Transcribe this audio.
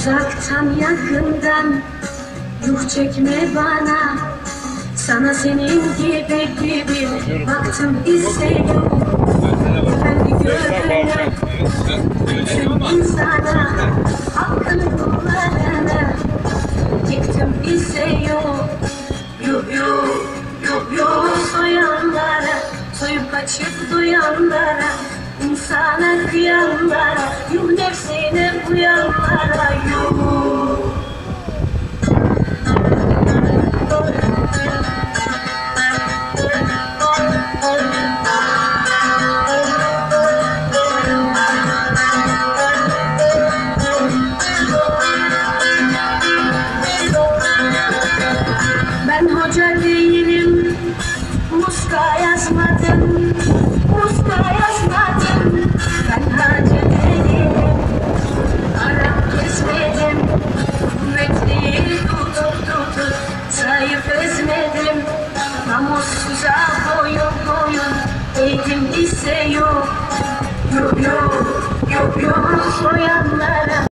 Uzaktan yakından yuh çekme bana. Sana senin gibi baktım istedim. Efendi gönlüne bütün insana hakkını kullarına yıktım istiyor. Yuh soyanlara, soyup kaçıp duyanlara, insana kıyanlara, yuh nefsine uyanlara, yuh. Ben hoca değilim, muska yazmadım, muska yazmadım. Ben hacı değilim, Arap kesmedim, metreyi tutup sayıp ezmedim. Namussuza boyun eğdim ise yok soyanlara.